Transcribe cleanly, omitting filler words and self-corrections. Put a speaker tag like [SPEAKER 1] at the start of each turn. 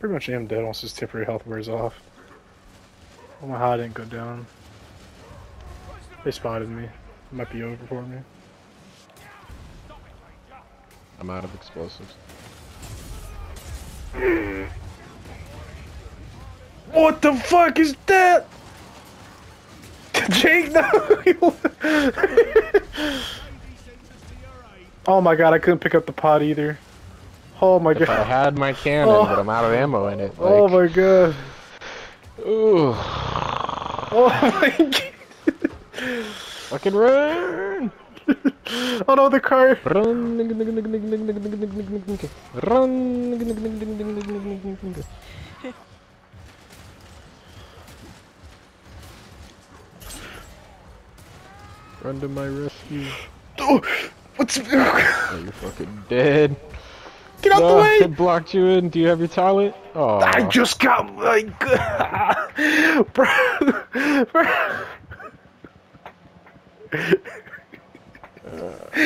[SPEAKER 1] pretty much am dead once this temporary health wears off. I don't know how I didn't go down. They spotted me. It might be over for me.
[SPEAKER 2] I'm out of explosives.
[SPEAKER 1] What the fuck is that? Jake, no! Oh my god, I couldn't pick up the pot either. Oh my
[SPEAKER 2] If
[SPEAKER 1] god.
[SPEAKER 2] I had my cannon, but I'm out of ammo in it. Like,
[SPEAKER 1] Oh my god.
[SPEAKER 2] Ooh.
[SPEAKER 1] Oh my god.
[SPEAKER 2] Fucking run!
[SPEAKER 1] Oh no, the car.
[SPEAKER 2] Run! Run! Run to my rescue.
[SPEAKER 1] Oh, what's...
[SPEAKER 2] Oh, you're fucking dead.
[SPEAKER 1] Get out the way!
[SPEAKER 2] It blocked you in. Do you have your talent? Oh.
[SPEAKER 1] I just got like... Bro.